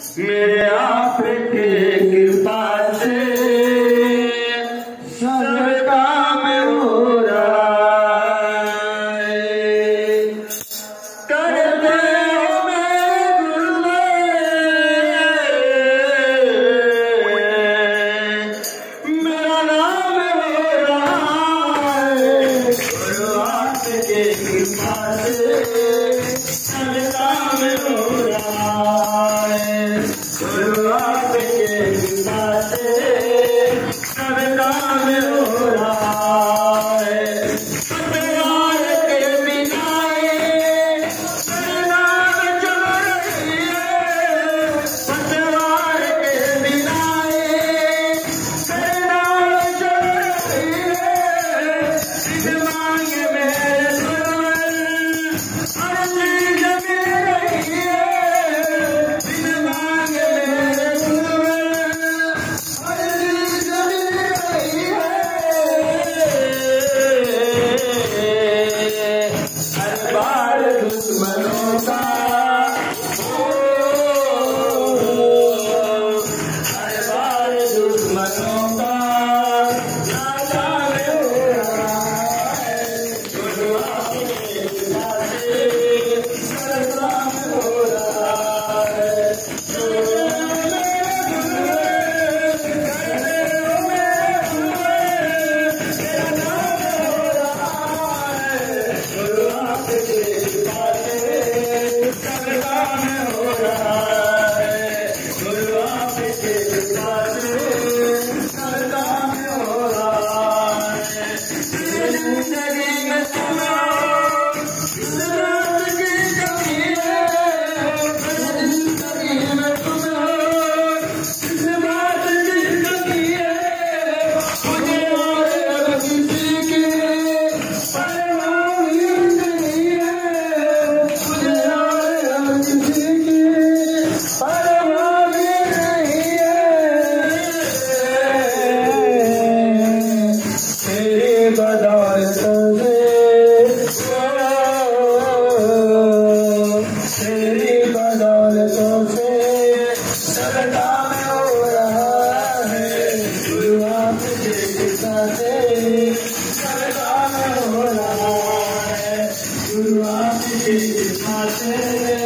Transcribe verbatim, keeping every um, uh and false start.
मेरे आपके कृपा से सब काम हो रहा है। कर दे मेरे गुरु मेरा नाम हो रहा है। गुरु आपके कृपा से सब काम हो रहा है। गुरु आपके कृपा से सब काम हो रहा है। पतवार के बिनाए नाम चल रही है। पतवार के बिनाए नाम चल रही है। सिद्ध मांग मेरे गुरुवर हर चीज मिल रही है। सिद्ध मांग मेरे गुरुवर हर चीज मिल रही है। हर बार दुश्मनों का हर बार दुश्मनों का नाकाम हो रहा है। गुरु आपके कृपा से सब काम हो रहा है। गुरु आपके कृपा से सब काम हो रहा है। गुरु आपके कृपा से सब काम हो रहा है। जिंदगी में तुम्हारा इस रात की कमी है। जिंदगी में तुम्हारा इस बात की कमी है। मुझे और किसी की परवाह नहीं है। मुझे और किसी की परवाह नहीं है। तेरी बदौलत से तेरी बदौलत से सब काम हो रहा है। गुरु आपके कृपा से सब काम हो रहा है। गुरु आपके कृपा से